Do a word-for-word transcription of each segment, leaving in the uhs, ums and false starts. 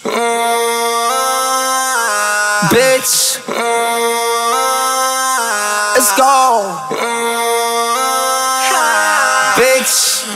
Bitch, let's go. Bitch.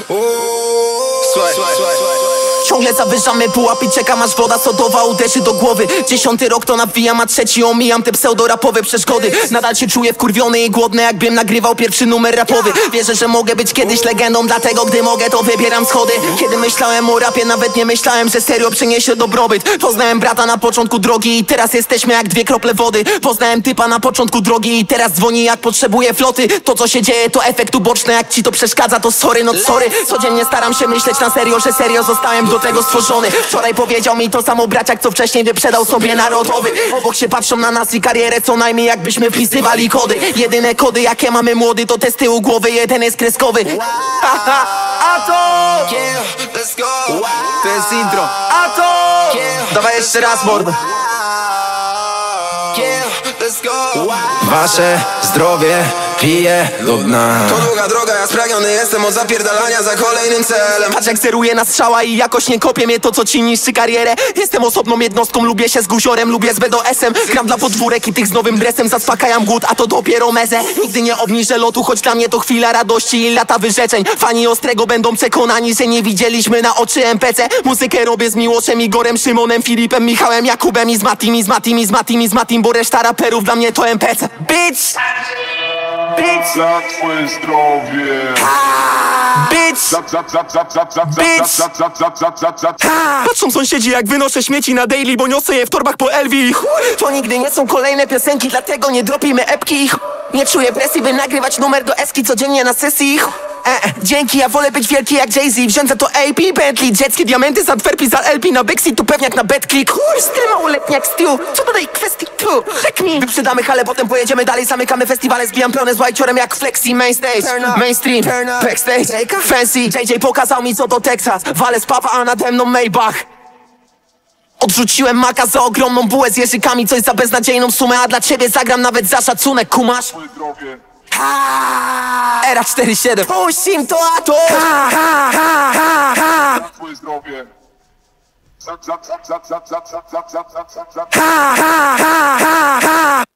Ciągle zawyżamy pułap i czekam aż woda sodowa uderzy do głowy. Dziesiąty rok to nawijam, a trzeci omijam te pseudorapowe przeszkody. Nadal się czuję wkurwiony i głodny, jakbym nagrywał pierwszy numer rapowy. Wierzę, że mogę być kiedyś legendą, dlatego gdy mogę to wybieram schody. Kiedy myślałem o rapie, nawet nie myślałem, że serio przyniesie dobrobyt. Poznałem brata na początku drogi i teraz jesteśmy jak dwie krople wody. Poznałem typa na początku drogi i teraz dzwoni jak potrzebuje floty. To co się dzieje to efekt uboczny, jak ci to przeszkadza to sorry, no sorry. Codziennie staram się myśleć na serio, że serio zostałem do tego stworzony. Wczoraj powiedział mi to samo braciak, co wcześniej wyprzedał sobie narodowy. Obok się patrzą na nas i karierę co najmniej jakbyśmy wpisywali kody. Jedyne kody jakie mamy młody to te z tyłu głowy, jeden jest kreskowy. Haha, a to Yeah, let's go. to jest intro. A to dawaj jeszcze raz mordo. Yeah, let's go. Wasze zdrowie pije do dna. To długa droga, ja spragniony jestem od zapierdalania za kolejnym celem. Patrz jak zeruję na strzała i jakoś nie kopie mnie to co ci niszczy karierę. Jestem osobną jednostką, lubię się z guziorem, lubię z B D S-em. Gram dla podwórek i tych z nowym dresem, zaspokajam głód, a to dopiero mezę. Nigdy nie obniżę lotu, choć dla mnie to chwila radości i lata wyrzeczeń. Fani Ostrego będą przekonani, że nie widzieliśmy na oczy M P C. Muzykę robię z Miłoszem, Igorem, Szymonem, Filipem, Michałem, Jakubem i z Matim, i z Matim, i z Matim, i z Matim, bo reszta raperów dla mnie to M P C. Bitch! Bitch! Za twoje zdrowie. Bitch! Za, za, za, za, za, za, Bitch! za, za, za, za, za, za, za. Patrzą sąsiedzi jak wynoszę śmieci na daily, bo niosę je w torbach po Elvi. To nigdy nie są kolejne piosenki, dlatego nie dropimy epki. Nie czuję presji, by nagrywać numer do eski codziennie na sesji. E, e, dzięki, ja wolę być wielki jak Jay-Z. Wziąć za to A P, Bentley, dzieckie diamenty z Antwerpii, za L P na Bexi, tu pewniak na BetClick. Styl małoletni jak Stu, co do tej kwestii tu? Tak mi wyprzedamy hale, potem pojedziemy dalej, zamykamy festiwale, zbijam plonę z łajciorem jak Flexi. Main stage, mainstream, backstage, fancy. J J pokazał mi co to Texas, walę z papa, a nade mną Maybach. Odrzuciłem maka za ogromną bułę z jeżykami, coś za beznadziejną sumę, a dla ciebie zagram nawet za szacunek, kumasz? Twoje zdrowie. Era cztery siedem. Puść im to, a to Za twoje zdrowie. Za, za, za, za, za, za, za, za, za, za, za, za.